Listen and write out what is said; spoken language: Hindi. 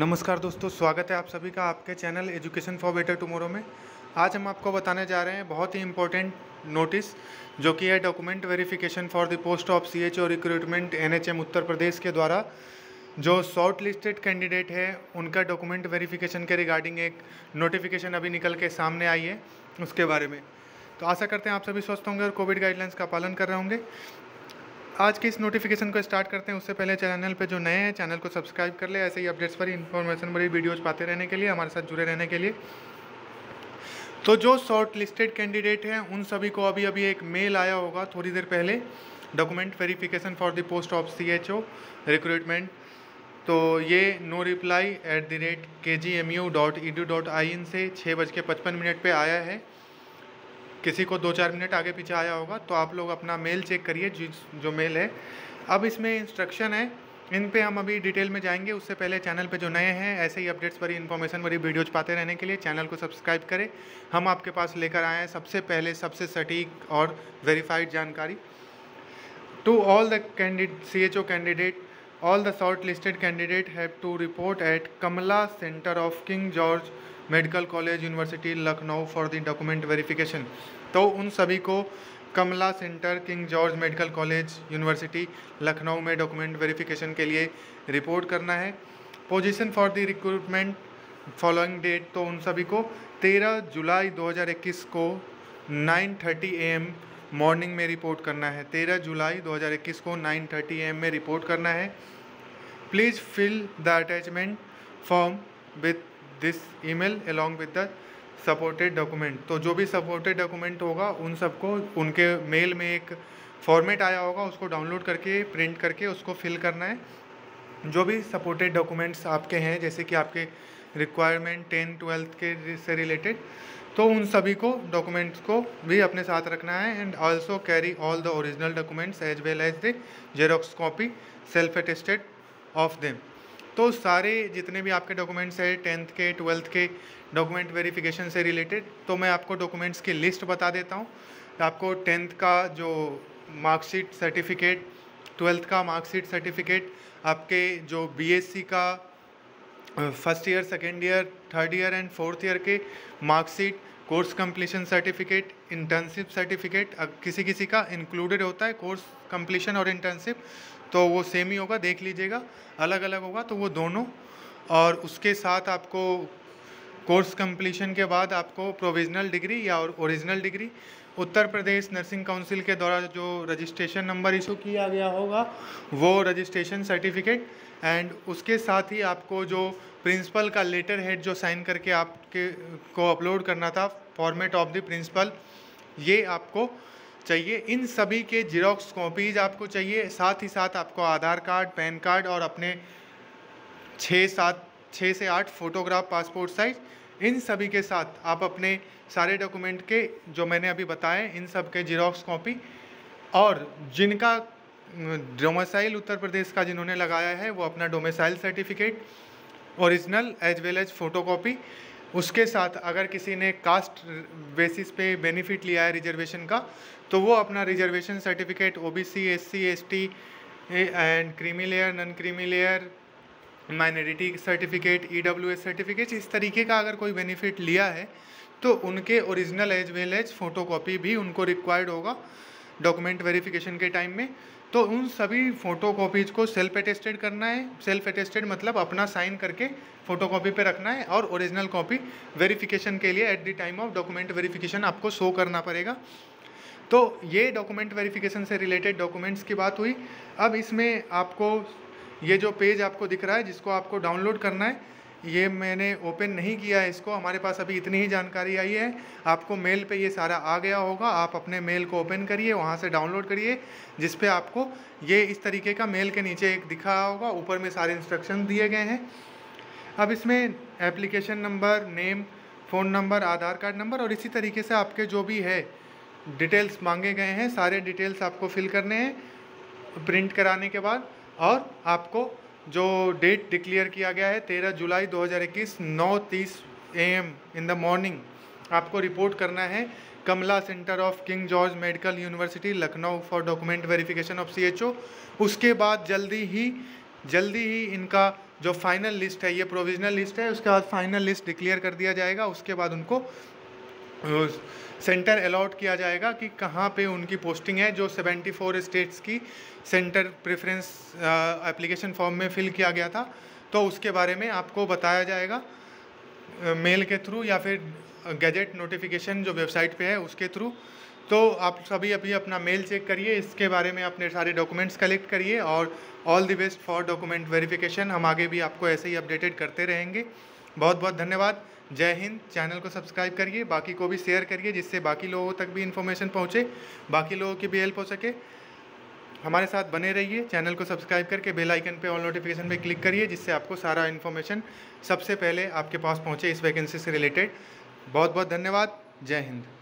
नमस्कार दोस्तों, स्वागत है आप सभी का आपके channel education for better tomorrow में। आज हम आपको बताने जा रहे हैं बहुत ही इम्पोर्टेंट नोटिस जो कि है document verification for the post of CHO recruitment NHM Uttar Pradesh के द्वारा जो शॉर्ट लिस्टेड कैंडिडेट है उनका डॉक्यूमेंट वेरिफिकेशन के रिगार्डिंग एक नोटिफिकेशन अभी निकल के सामने आई है उसके बारे में। तो आशा करते हैं आप सभी स्वस्थ होंगे और कोविड गाइडलाइंस का पालन कर रहे होंगे। आज के इस नोटिफिकेशन को स्टार्ट करते हैं उससे पहले चैनल पे जो नए हैं चैनल को सब्सक्राइब कर ले, ऐसे ही अपडेट्स पर इन्फॉर्मेशन भरी वीडियोस पाते रहने के लिए, हमारे साथ जुड़े रहने के लिए। तो जो शॉर्ट लिस्टेड कैंडिडेट हैं उन सभी को अभी एक मेल आया होगा थोड़ी देर पहले, document verification for the post of CHO recruitment. तो ये noreply@kgmu.edu.in से 6:55 पे आया है। किसी को 2-4 मिनट आगे पीछे आया होगा, तो आप लोग अपना मेल चेक करिए जो मेल है। अब इसमें इंस्ट्रक्शन है, इन पे हम अभी डिटेल में जाएंगे। उससे पहले चैनल पे जो नए हैं ऐसे ही अपडेट्स भरी इन्फॉर्मेशन भरी वीडियोज पाते रहने के लिए चैनल को सब्सक्राइब करें। हम आपके पास लेकर आए हैं सबसे पहले सबसे सटीक और वेरीफाइड जानकारी। To all the CHO candidate, all the shortlisted candidate have to report at Kamala Center of King George medical college university Lucknow for the document verification. तो उन सभी को कमला centre King George medical college university Lucknow में डॉक्यूमेंट वेरिफिकेशन के लिए रिपोर्ट करना है। Position for the recruitment following date, तो उन सभी को 13 जुलाई 2021 को 9:30 AM मॉर्निंग में रिपोर्ट करना है। 13 जुलाई 2021 को 9:30 AM में रिपोर्ट करना है। Please fill the attachment form with this email along with the supported document. तो जो भी सपोर्टेड डॉक्यूमेंट होगा उन सबको उनके मेल में एक फॉर्मेट आया होगा, उसको डाउनलोड करके प्रिंट करके उसको फिल करना है। जो भी सपोर्टेड डॉक्यूमेंट्स आपके हैं, जैसे कि आपके रिक्वायरमेंट 10-12 के से रिलेटेड, तो उन सभी को डॉक्यूमेंट्स को भी अपने साथ रखना है। And also carry all the original documents as well as the xerox copy self attested of them. तो सारे जितने भी आपके डॉक्यूमेंट्स हैं 10th के 12th के डॉक्यूमेंट वेरिफिकेशन से रिलेटेड, तो मैं आपको डॉक्यूमेंट्स की लिस्ट बता देता हूँ। आपको 10th का जो मार्कशीट सर्टिफिकेट, 12th का मार्कशीट सर्टिफिकेट, आपके जो BSc का first year, second year, third year and fourth year के marksheet, course completion certificate, internship certificate, किसी किसी का इंक्लूडेड होता है कोर्स कंप्लीशन और इंटर्नशिप, तो वो सेम ही होगा, देख लीजिएगा। अलग अलग होगा तो वो दोनों। और उसके साथ आपको कोर्स कंप्लीशन के बाद आपको प्रोविजनल डिग्री या original degree, Uttar Pradesh nursing council के द्वारा जो रजिस्ट्रेशन नंबर इशू किया गया होगा वो रजिस्ट्रेशन सर्टिफिकेट, एंड उसके साथ ही आपको जो प्रिंसिपल का लेटर हेड जो साइन करके आपके को अपलोड करना था, फॉर्मेट ऑफ द प्रिंसिपल, ये आपको चाहिए। इन सभी के जीरोक्स कॉपीज आपको चाहिए। साथ ही साथ आपको आधार कार्ड, पैन कार्ड और अपने 6 से 8 फोटोग्राफ पासपोर्ट साइज, इन सभी के साथ आप अपने सारे डॉक्यूमेंट के जो मैंने अभी बताए इन सब के जीरोक्स कॉपी, और जिनका डोमिसाइल उत्तर प्रदेश का जिन्होंने लगाया है वो अपना domicile certificate original as well as photocopy. उसके साथ अगर किसी ने कास्ट बेसिस पे बेनिफिट लिया है रिजर्वेशन का, तो वो अपना reservation certificate, OBC, SC, ST and creamy layer, non creamy layer, minority certificate, EWS certificate, इस तरीके का अगर कोई बेनिफिट लिया है तो उनके original as well as photocopy भी उनको रिक्वायर्ड होगा डॉक्यूमेंट वेरिफिकेशन के टाइम में। तो उन सभी फ़ोटो कॉपीज़ को सेल्फ अटेस्टेड करना है। सेल्फ अटेस्टेड मतलब अपना साइन करके फ़ोटोकॉपी पे रखना है, और ओरिजिनल कॉपी वेरिफिकेशन के लिए at the time of document verification आपको शो करना पड़ेगा। तो ये डॉक्यूमेंट वेरिफिकेशन से रिलेटेड डॉक्यूमेंट्स की बात हुई। अब इसमें आपको ये जो पेज आपको दिख रहा है जिसको आपको डाउनलोड करना है, ये मैंने ओपन नहीं किया है इसको, हमारे पास अभी इतनी ही जानकारी आई है। आपको मेल पे ये सारा आ गया होगा, आप अपने मेल को ओपन करिए, वहाँ से डाउनलोड करिए, जिस पे आपको ये इस तरीके का मेल के नीचे एक दिखा होगा, ऊपर में सारे इंस्ट्रक्शन दिए गए हैं। अब इसमें application number, name, phone number, Aadhaar card number और इसी तरीके से आपके जो भी है डिटेल्स मांगे गए हैं, सारे डिटेल्स आपको फिल करने हैं प्रिंट कराने के बाद। और आपको जो डेट डिक्लेयर किया गया है 13 जुलाई 2021 9:30 AM इन द मॉर्निंग आपको रिपोर्ट करना है कमला centre of King George medical university Lucknow for document verification of CHO। उसके बाद जल्दी ही जल्दी ही इनका जो फाइनल लिस्ट है, ये प्रोविजनल लिस्ट है, उसके बाद फाइनल लिस्ट डिक्लेयर कर दिया जाएगा। उसके बाद उनको सेंटर अलॉट किया जाएगा कि कहाँ पे उनकी पोस्टिंग है। जो 74 स्टेट्स की सेंटर प्रेफरेंस एप्लीकेशन फॉर्म में फिल किया गया था, तो उसके बारे में आपको बताया जाएगा मेल के थ्रू या फिर गैजेट नोटिफिकेशन जो वेबसाइट पे है उसके थ्रू। तो आप सभी अभी अपना मेल चेक करिए, इसके बारे में अपने सारे डॉक्यूमेंट्स कलेक्ट करिए और all the best for document verification. हम आगे भी आपको ऐसे ही अपडेटेड करते रहेंगे। बहुत बहुत धन्यवाद। जय हिंद। चैनल को सब्सक्राइब करिए, बाकी को भी शेयर करिए जिससे बाकी लोगों तक भी इन्फॉर्मेशन पहुँचे, बाकी लोगों की भी हेल्प हो सके। हमारे साथ बने रहिए। चैनल को सब्सक्राइब करके बेल आइकन पे ऑल नोटिफिकेशन पे क्लिक करिए जिससे आपको सारा इन्फॉर्मेशन सबसे पहले आपके पास पहुँचे इस वैकेंसी से रिलेटेड। बहुत बहुत धन्यवाद। जय हिंद।